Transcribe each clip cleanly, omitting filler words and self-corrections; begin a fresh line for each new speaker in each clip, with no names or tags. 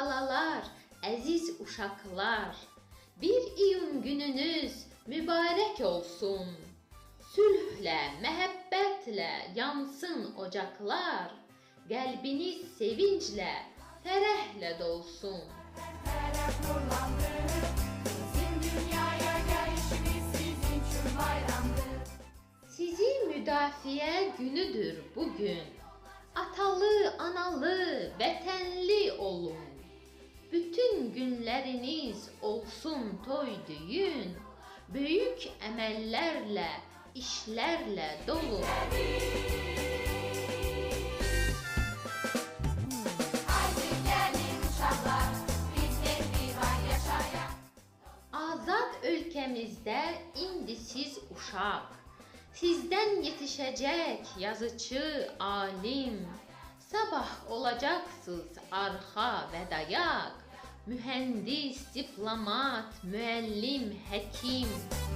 balalar, əziz uşaqlar, 1 iyun gününüz mübarək olsun. Sülhlə, məhəbbətlə yansın ocaqlar, qəlbiniz sevinclə, fərəhlə dolsun.
Tərəf nurlandı, bizim dünyaya gəlişimiz sizin üçün bayramdır.
Sizi müdafiə günüdür bugün. Atalı, analı, vətənli olun. Bütün günləriniz olsun toy düyün, böyük əməllərlə, işlərlə dolu.
Haydi gəlin uşaqlar, biz hep bir ay yaşayaq.
Azad ölkəmizdə indi siz uşaq, sizdən yetişəcək yazıcı, alim, sabah olacaqsınız arxa və dayaq, mühəndis, diplomat, müəllim, həkim.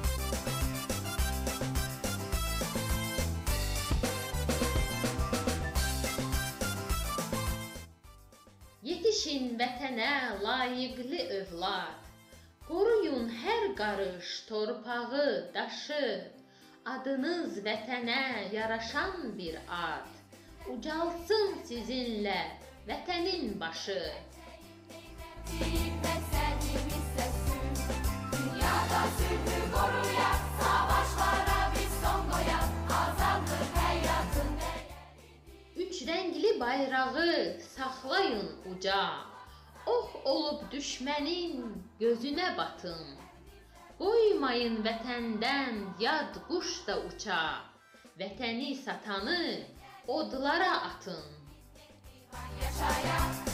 Yetişin vətənə layiqli övlad, qoruyun hər qarış torpağı, daşı, adınız vətənə yaraşan bir ad, ucalsın sizinlə vətənin başı.
Deyib məqsədimiz səsün, dünyada sülhü qoruyaq, savaşlara biz son qoyaq, azadlıq həyatın dəyəridir.
Üç rəngli bayrağı saxlayın uca, ox olub düşmənin gözünə batın. Qoymayın vətəndən yad quş da uça, vətəni satanı odlara atın.
Yaşayaq.